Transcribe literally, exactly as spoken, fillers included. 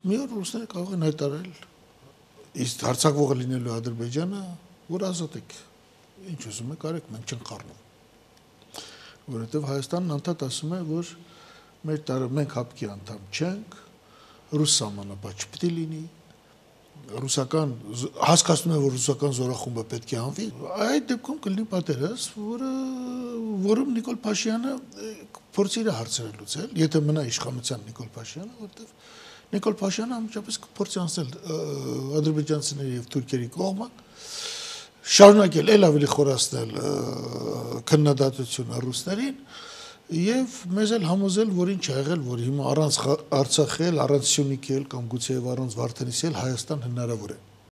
մի օր ռուսները կարող են հայտարարել, իսկ հարձակվողը լինելու Ադրբեջանը, որ ազատեք, ինչ ուզում եք արեք, մենք չենք խառնում, որովհետև Հայաստանն անդադ ասում է, որ մեր տարը մենք հապկի անդամ չենք, ռուս սահմանապահ չպետք է լինի, ռուսական հասկացնում է, որ ռուսական զորախումբը պետք է անվի, այդ դեպքում կլինի պատերազմ, որը որում Նիկոլ Փաշինյանը փորձի իր հարցերը լուծել, եթե մնա իշխանության Նիկոլ Փաշինյանը, որտեղ Նիկոլ Փաշինյանը անմիջապես կփորձի անցնել ադրբեջանցիների եւ թուրքերի կողմը, շարունակել ել ավելի խորացնել քննադատությունը ռուսներին եւ մեզ էլ համոզել, որ ինչ ա եղել, որ հիմա առանց Արցախել, առանց Սյունիքել կամ գուցեև առանց Վարդենիսել Հայաստան հնարավոր է։